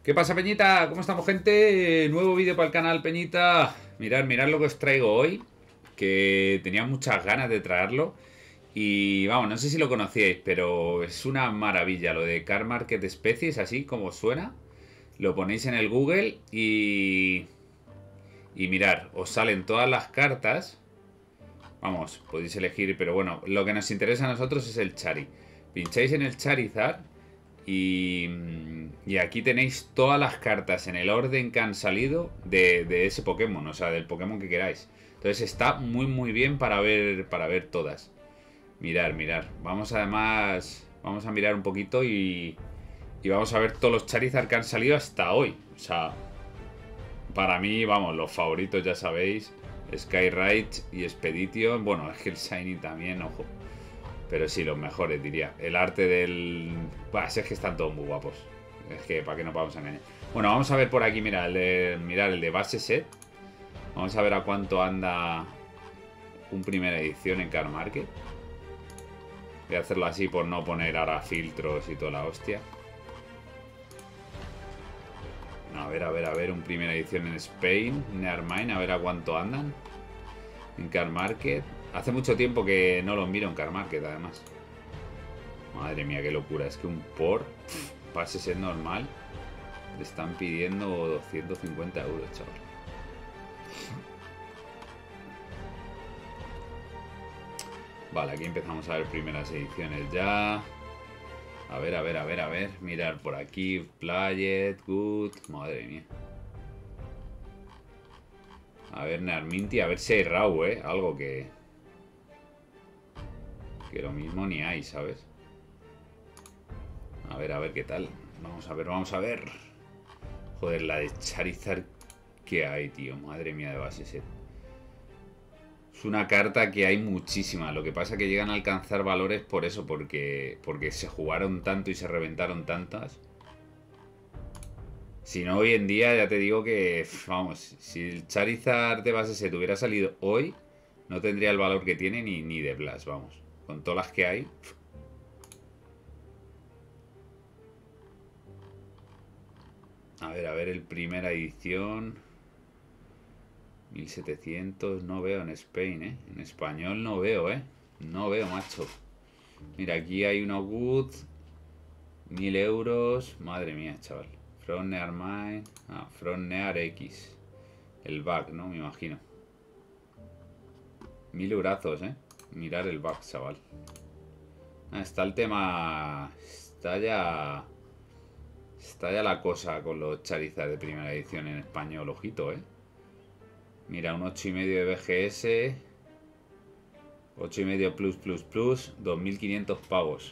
¿Qué pasa, Peñita? ¿Cómo estamos, gente? Nuevo vídeo para el canal, Peñita. Mirad lo que os traigo hoy, que tenía muchas ganas de traerlo. Y vamos, no sé si lo conocíais, pero es una maravilla lo de Car Market Species, así como suena. Lo ponéis en el Google y mirad, os salen todas las cartas. Vamos, podéis elegir, pero bueno, lo que nos interesa a nosotros es el Chari. Pincháis en el Charizard y aquí tenéis todas las cartas en el orden que han salido de ese Pokémon, o sea, del Pokémon que queráis. Entonces está muy bien para ver todas. Mirar. Vamos a mirar un poquito y vamos a ver todos los Charizard que han salido hasta hoy. O sea, para mí, vamos, los favoritos ya sabéis. Skyride y Expedition. Bueno, es que el Shiny también, ojo. Pero sí, los mejores, diría. El arte del... Bah, es que están todos muy guapos. Es que, ¿para qué nos vamos a engañar? Bueno, vamos a ver por aquí, mira, mirar el de base set. Vamos a ver a cuánto anda un primera edición en Car Market. Voy a hacerlo así por no poner ahora filtros y toda la hostia. A ver, un primera edición en Spain, Nearmine, a ver a cuánto andan en Car Market. Hace mucho tiempo que no los miro en Car Market, además. Madre mía, qué locura. Es que un por pase ser normal le están pidiendo 250 euros, chaval. Vale, aquí empezamos a ver primeras ediciones ya. A ver. Mirar por aquí. Playet, Good. Madre mía. A ver, Narminti. A ver si hay Raw, algo que lo mismo ni hay, ¿sabes? A ver qué tal. Vamos a ver. Joder, la de Charizard que hay, tío. Madre mía de base set. Es una carta que hay muchísimas. Lo que pasa es que llegan a alcanzar valores por eso, porque se jugaron tanto y se reventaron tantas. Si no, hoy en día ya te digo que, vamos, si el Charizard de base set hubiera salido hoy, no tendría el valor que tiene ni de Blast, vamos. Con todas las que hay. A ver, el primera edición. 1700, no veo en Spain, En español no veo, No veo, macho. Mira, aquí hay uno good. 1000 euros. Madre mía, chaval. From Near Mine. From Near X. El bug, ¿no? Me imagino. 1000 eurazos, Mirar el bug, chaval. Está el tema. Está ya la cosa con los Charizard de primera edición en español, ojito, Mira, un 8,5 de BGS. 8,5 plus. 2500 pavos.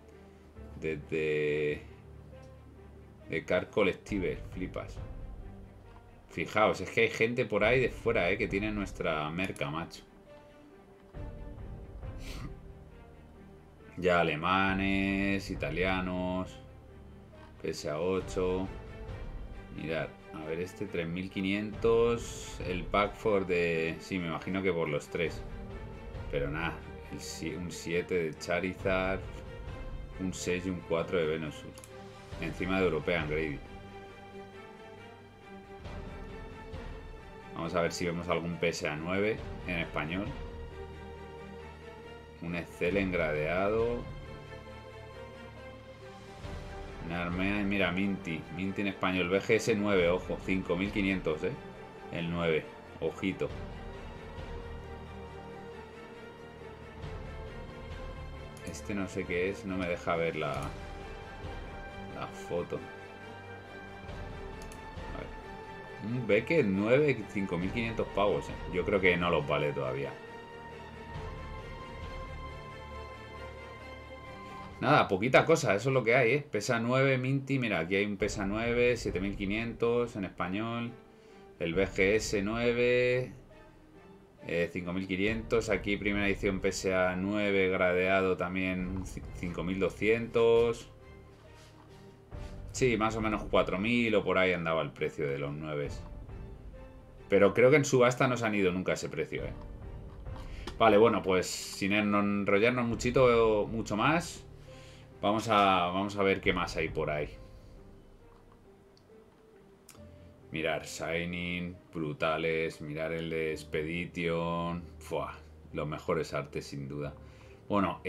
De Car Collective, flipas. Fijaos, es que hay gente por ahí de fuera, que tiene nuestra merca, macho. Ya alemanes, italianos. PSA 8. Mirad, a ver este 3500. El pack for de... Sí, me imagino que por los tres. Pero nada, un 7 de Charizard. Un 6 y un 4 de Venusaur. Encima de European Grady. Vamos a ver si vemos algún PSA 9 en español. Un Excel engradeado. Narmea, mira, Minty en español, BGS 9, ojo, 5500, el 9, ojito. Este no sé qué es, no me deja ver la foto. A ver. Un Beckett 9, 5500 pavos, Yo creo que no los vale todavía. Nada, poquita cosa, eso es lo que hay, Pesa 9, Minty, mira, aquí hay un Pesa 9, 7500 en español. El BGS 9, 5500. Aquí primera edición PSA 9, gradeado también 5200. Sí, más o menos 4000 o por ahí andaba el precio de los 9. Pero creo que en subasta no se han ido nunca a ese precio, Vale, bueno, pues sin enrollarnos mucho más. Vamos a ver qué más hay por ahí. Mirar Shining, brutales. Mirar el de Expedition. Fua, los mejores artes sin duda. Bueno,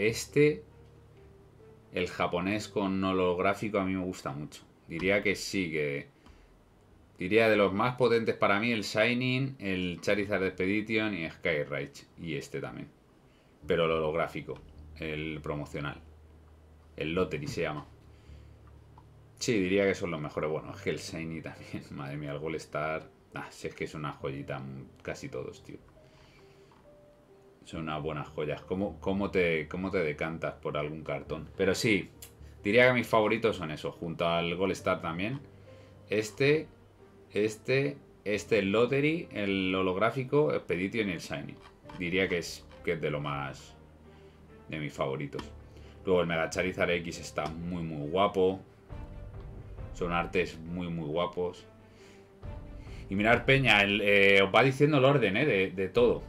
el japonés con holográfico a mí me gusta mucho. Diría que sí, que... Diría de los más potentes para mí el Shining, el Charizard Expedition y Skyrage. Y este también. Pero el holográfico, el promocional. El Lottery se llama. Sí, diría que son los mejores. Bueno, es que el Shiny también. Madre mía, el Goldstar. Si es que es una joyita casi todos, tío. Son unas buenas joyas. ¿Cómo te decantas por algún cartón? Pero sí, diría que mis favoritos son esos. Junto al Goldstar también. Este, el Lottery, el holográfico, Expedition y el Shiny. Diría que es de lo más... de mis favoritos. Luego el Mega Charizard X está muy muy guapo. Son artes muy muy guapos. Y mirar Peña, os va diciendo el orden de todo.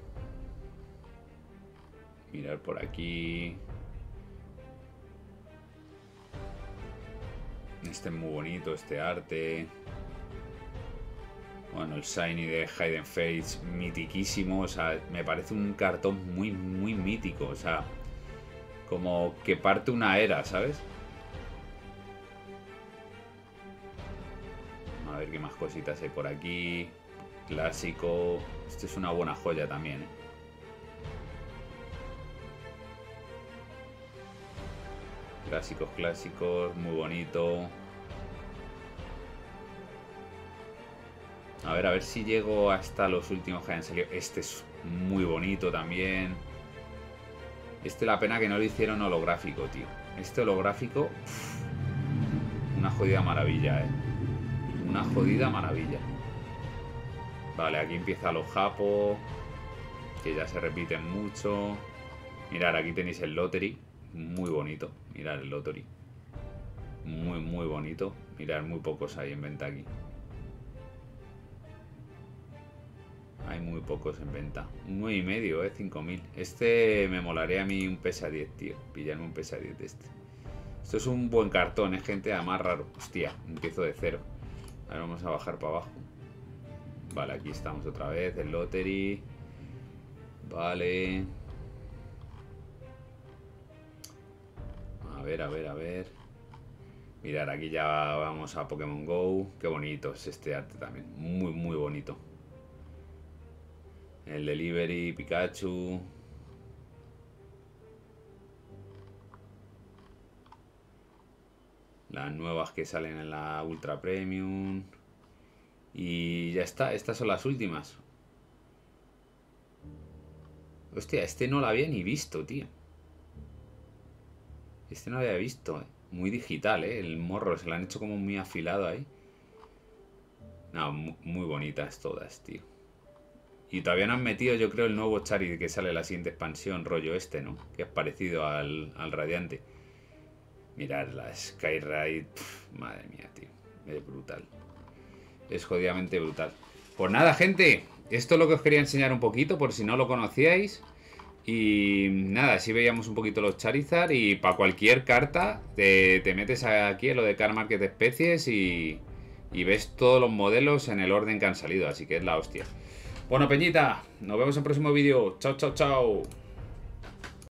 Mirar por aquí. Este es muy bonito, este arte. Bueno, el Shiny de Hidden Fates, mitiquísimo. O sea, me parece un cartón muy muy mítico. O sea, como que parte una era, ¿sabes? A ver qué más cositas hay por aquí. Clásico. Esto es una buena joya también, ¿eh? Clásicos, muy bonito. A ver si llego hasta los últimos que hayan salido. Este es muy bonito también. La pena que no lo hicieron holográfico, tío. Este holográfico, una jodida maravilla, una jodida maravilla. Vale, aquí empieza los japos, que ya se repiten mucho. Mirad, aquí tenéis el Lottery. Muy bonito. Mirad el Lottery. Muy, muy bonito. Mirad, muy pocos hay en venta aquí. Hay muy pocos en venta. 1,5, 5.000. Este me molaría a mí un PSA 10, tío. Pillarme un PSA 10 de este. Esto es un buen cartón, gente. Además raro. Hostia, empiezo de cero. Ahora vamos a bajar para abajo. Vale, aquí estamos otra vez. El Lottery. Vale. A ver. Mirad, aquí ya vamos a Pokémon GO. Qué bonito es este arte también. Muy, muy bonito. El Delivery, Pikachu. Las nuevas que salen en la Ultra Premium. Y ya está, estas son las últimas. Hostia, este no lo había ni visto, tío. Este no lo había visto, Muy digital, el morro, se lo han hecho como muy afilado ahí. No, muy bonitas todas, tío. Y todavía no han metido, yo creo, el nuevo Charizard que sale la siguiente expansión, rollo ¿no? Que es parecido al Radiante. Mirad la Skyride. Madre mía, tío. Es brutal. Es jodidamente brutal. Pues nada, gente. Esto es lo que os quería enseñar un poquito, por si no lo conocíais. Y nada, así veíamos un poquito los Charizard. Y para cualquier carta, te metes aquí en lo de Card Market Especies y ves todos los modelos en el orden que han salido. Así que es la hostia. Bueno, Peñita, nos vemos en el próximo vídeo. Chao, chao, chao.